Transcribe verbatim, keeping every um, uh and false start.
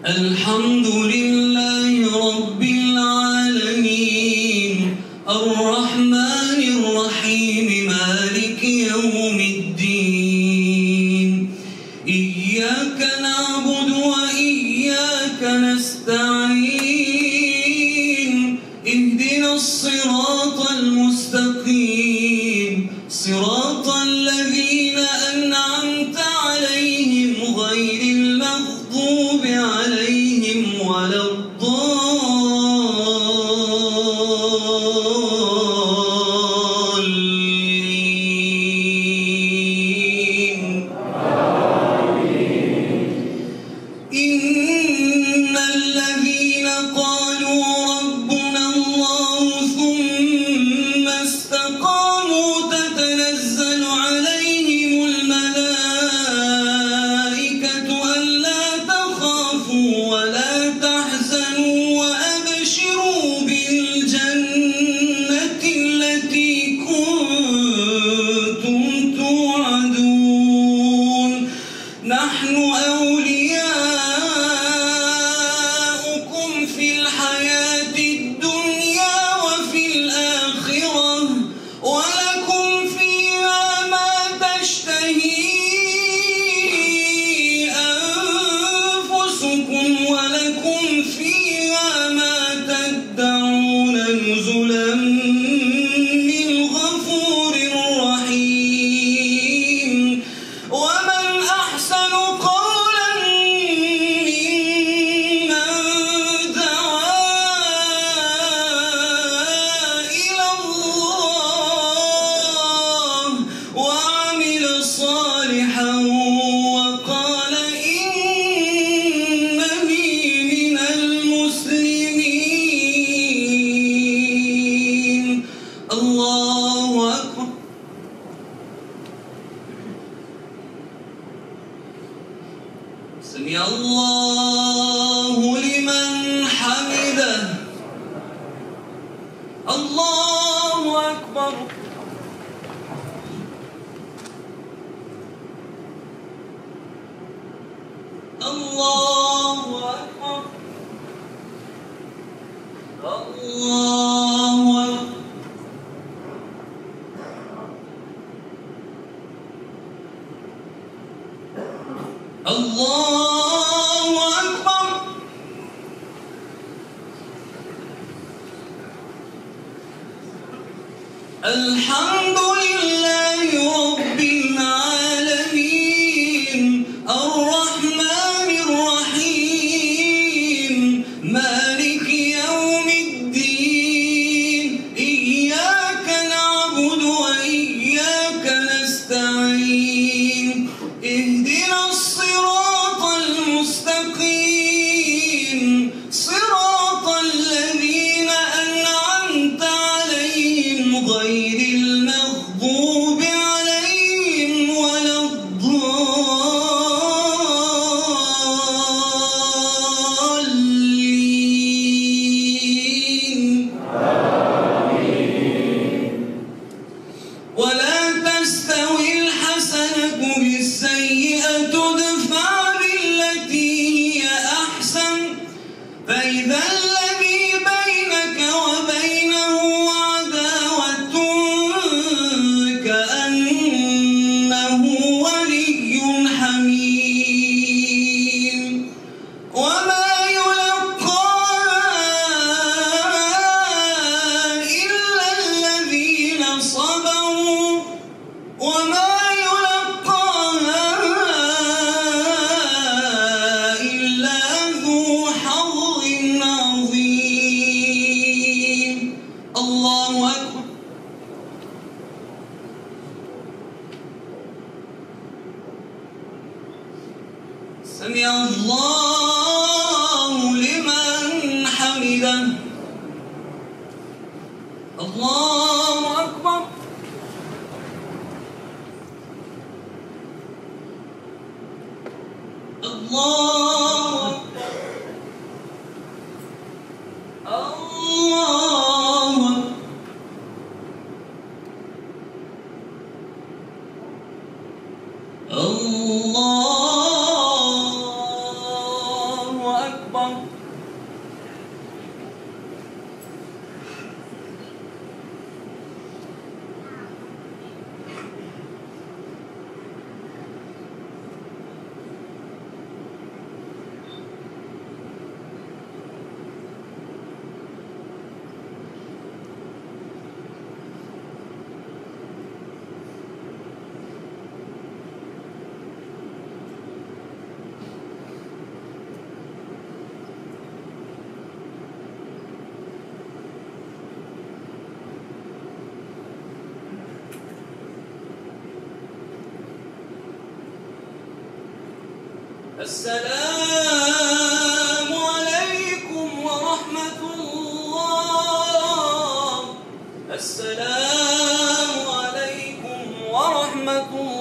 الحمد لله رب العالمين الرحمن الرحيم مالك يوم الدين إياك نعبد وإياك نستعين اهدنا الصراط المستقيم صراط الذين أنعمت عليهم غير المغضوب عليهم ولا الضالين إن الذين قالوا ربنا الله ثم استقاموا تتنزل عليهم الملائكة ألا تخافوا ولا تحزنوا وأبشروا بالجنة التي كنتم توعدون نحن أولياؤكم في الحياة الدنيا وفي الآخرة ولكم فيها ما تشتهي أنفسكم ولكم فيها ما تدعون نزلا من غفور رحيم ومن أحسن قولا ممن دعا إلى الله وعمل صالحا وقال إنني من المسلمين الله أكبر سمع الله لمن حمده الله أكبر الله أكبر الله أكبر الله أكبر الحمد لله رب العالمين الرحمن الرحيم مالك يوم الدين إياك نعبد وإياك نستعين اهدنا الصراط المستقيم صراط الذين أنعمت عليهم غير المغضوب عليهم ولا الضالين ولا تستوي الحسنة بالسيئة ادفع بالتي هي أحسن فإذا الذي بينك وبينه عداوة كأنه ولي حميم وما يلقاها إلا الذين صبروا وما يلقاها إلا ذو حظ عظيم الله أكبر سمع الله لمن حمده الله أكبر الله الله الله أكبر السلام عليكم ورحمة الله. السلام عليكم ورحمة الله.